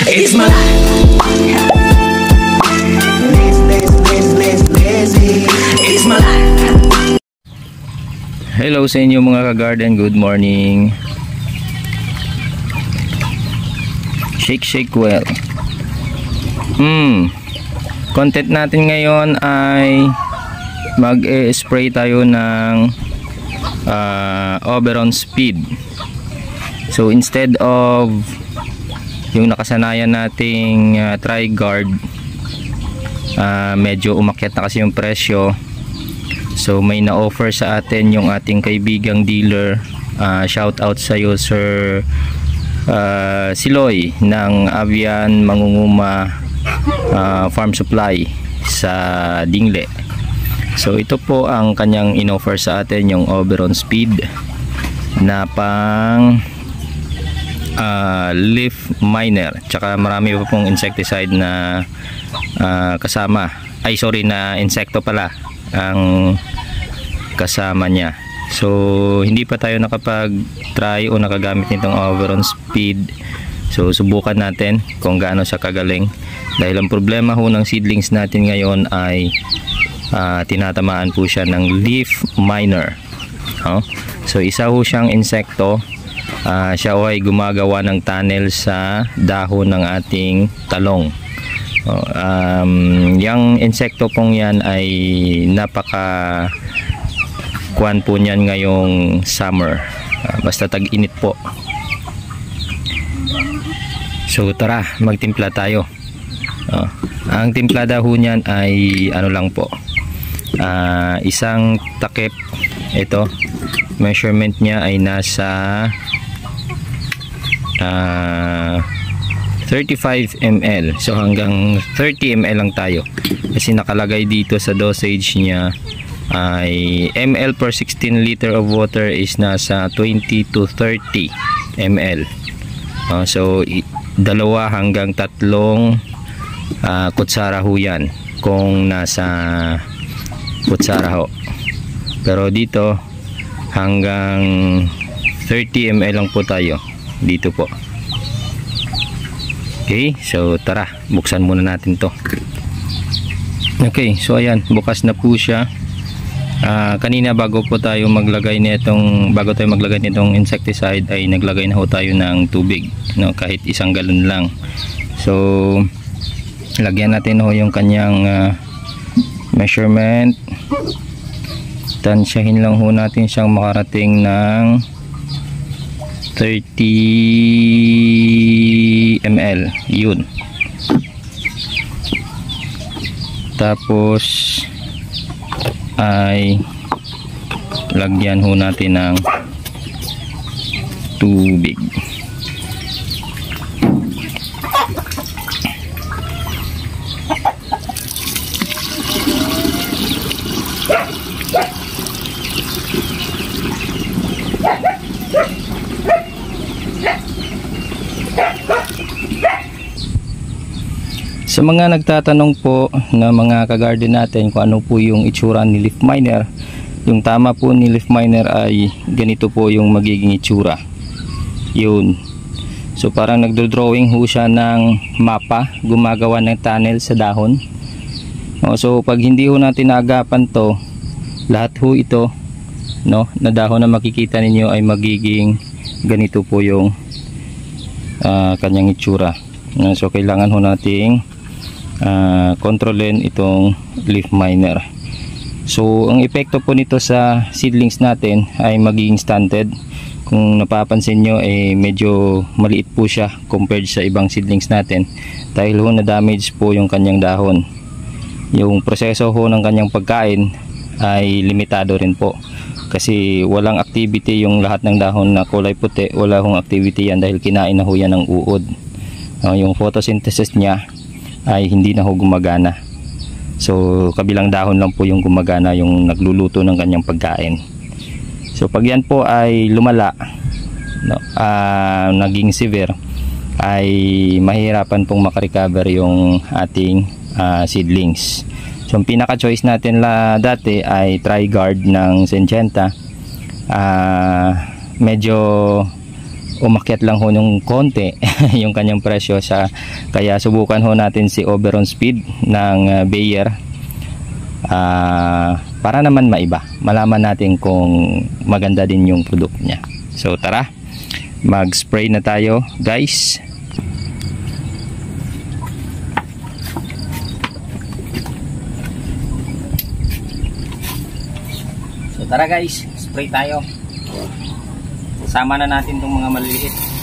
It's my life. It's my life. Hello sa inyo mga ka-garden, good morning. Shake well. Content natin ngayon ay mag-spray tayo ng Oberon Speed. So instead of yung nakasanayan nating Tri-Guard, medyo umakyat na kasi yung presyo. So may na-offer sa atin yung ating kaibigang dealer. Shout out sa iyo Sir Siloy ng Avian Mangunguma Farm Supply sa Dingle. So ito po ang kanyang in-offer sa atin, yung Oberon Speed na pang leaf miner, tsaka marami pa pong insecticide na kasama, na insekto pala ang kasama niya. So hindi pa tayo nakapag-try o nakagamit nitong Oberon Speed. So subukan natin kung gaano siya kagaling, dahil ang problema ho ng seedlings natin ngayon ay tinatamaan po siya ng leaf miner. So isa ho siyang insekto. Siya ay gumagawa ng tunnel sa dahon ng ating talong. Yung insekto pong yan ay napaka kuwan po niyan ngayong summer, basta tag-init po. So tara, magtimpla tayo. Ang timplada ho niyan ay ano lang po, isang takip. Ito, measurement niya ay nasa 35 ml. So hanggang 30 ml lang tayo, kasi nakalagay dito sa dosage niya ay ml per 16 liter of water is nasa 20 to 30 ml. So dalawa hanggang tatlong kutsara ho yan kung nasa kutsara ho, pero dito hanggang 30 ml lang po tayo dito po. Okay, so tara, buksan muna natin to. Okay, so ayan, bukas na po siya. Kanina bago tayo maglagay nitong insecticide ay naglagay na ho tayo ng tubig, kahit 1 galon lang. So lagyan natin ho yung kanyang measurement. Tansyahin lang ho natin siyang makarating ng 30 ml, yun. Tapos ay lagyan ho natin ng tubig. Sa mga nagtatanong po na mga ka-garden natin kung ano po yung itsura ni leaf miner, yung tama po ni leaf miner ay ganito po yung magiging itsura. Yun. So parang nagdo-drawing ho siya ng mapa, gumagawa ng tunnel sa dahon. So pag hindi ho natin naagapan to, lahat ho ito na dahon na makikita ninyo ay magiging ganito po yung kanyang itsura. So kailangan ho nating kontrolin itong leaf miner. So ang epekto po nito sa seedlings natin ay magiging stunted. Kung napapansin nyo medyo maliit po siya compared sa ibang seedlings natin, dahil ho na damage po yung kanyang dahon. Yung proseso ho ng kanyang pagkain ay limitado rin po, kasi walang activity yung lahat ng dahon na kulay puti. Wala hong activity yan dahil kinain na ho yan ng uod. Yung photosynthesis niya ay hindi na ho gumagana. So kabilang dahon lang po yung gumagana, yung nagluluto ng kanyang pagkain. So pag yan po ay lumala, naging severe, ay mahirapan pong makarecover yung ating seedlings. So ang pinaka choice natin dati ay Tri-Guard ng Syngenta. Medyo umakyat lang ho ng konti yung kanyang presyo sa, kaya subukan ho natin si Oberon Speed ng Bayer para naman malaman natin kung maganda din yung product niya. So tara, mag spray na tayo guys. So tara guys, spray tayo. Sama na natin itong mga maliliit.